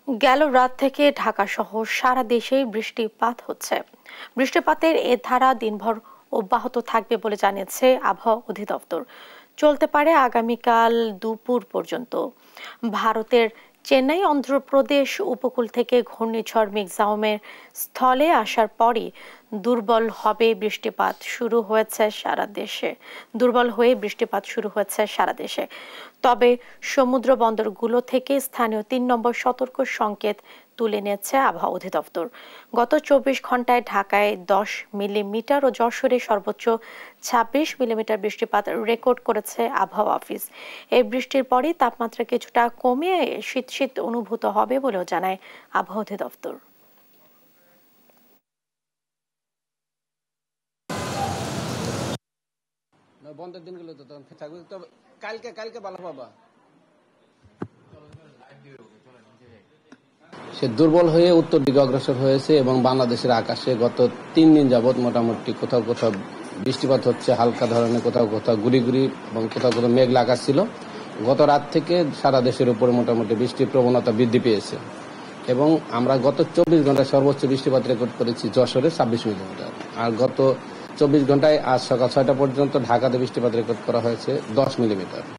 গেল রাত থেকে ঢাকা সহ সারা দেশেই বৃষ্টিপাত হচ্ছে। বৃষ্টিপাতের এ ধারা দিনভর অব্যাহত থাকবে বলে জানিয়েছে আবহাওয়া অধিদপ্তর। চলতে পারে আগামীকাল দুপুর পর্যন্ত। ভারতের চেন্নাই অন্ধ্রপ্রদেশ উপকূল থেকে ঘূর্ণিঝড় মিগজাউমের স্থলে আসার পরই দুর্বল হয়ে বৃষ্টিপাত শুরু হয়েছে সারা দেশে। তবে সমুদ্র বন্দরগুলো থেকে স্থানীয় ৩ নম্বর সতর্ক সংকেত তুলে নিয়েছে আবহাওয়া অধিদপ্তর। গত ২৪ ঘন্টায় ঢাকায় ১০ মিলিমিটার ও যশোরে সর্বোচ্চ ২৬ মিলিমিটার বৃষ্টিপাত রেকর্ড করেছে আবহাওয়া অফিস। এই বৃষ্টির পরই তাপমাত্রা কিছুটা কমে শীত শীত অনুভূত হবে বলেও জানায় আবহাওয়া অধিদপ্তর। বন্ধের দিনগুলো তো তখন থাকবে, তবে কালকে ভালো পাবা। সে দুর্বল হয়ে উত্তর দিকে অগ্রসর হয়েছে এবং বাংলাদেশের আকাশে গত ৩ দিন যাবৎ মোটামুটি কোথাও কোথাও বৃষ্টিপাত হচ্ছে, হালকা ধরনের, কোথাও কোথাও গুড়ি এবং কোথাও কোথাও মেঘলা আকাশ ছিল। গত রাত থেকে সারা দেশের উপরে মোটামুটি বৃষ্টির প্রবণতা বৃদ্ধি পেয়েছে এবং আমরা গত ২৪ ঘন্টায় সর্বোচ্চ বৃষ্টিপাত রেকর্ড করেছি যশোরে ২৬ মিলিমিটার। আর গত ২৪ ঘন্টায় আজ সকাল ৬টা পর্যন্ত ঢাকাতে বৃষ্টিপাত রেকর্ড করা হয়েছে ১০ মিলিমিটার।